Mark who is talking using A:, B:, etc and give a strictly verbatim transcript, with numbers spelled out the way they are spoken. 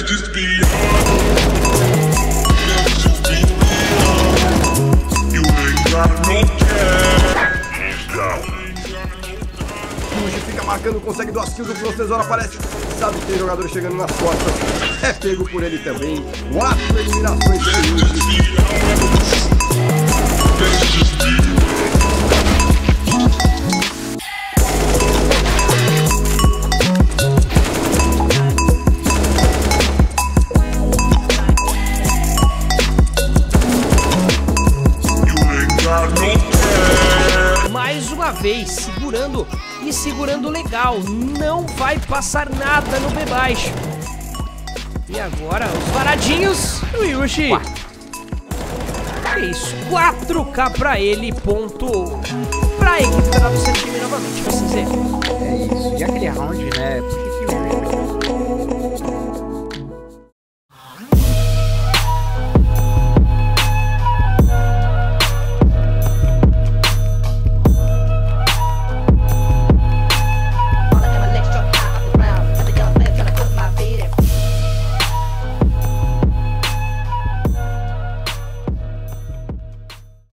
A: Yuji fica marcando, consegue duas kills, o processor aparece. Sabe que tem jogador chegando nas costas. É pego por ele também. Quatro eliminações do Yuji.
B: Mais uma vez, segurando e segurando legal. Não vai passar nada no B baixo. E agora, os varadinhos do Yuji. É isso, quatro K pra ele, ponto pra equipe da W sete M novamente, vai dizer.
C: É isso, e aquele round, né?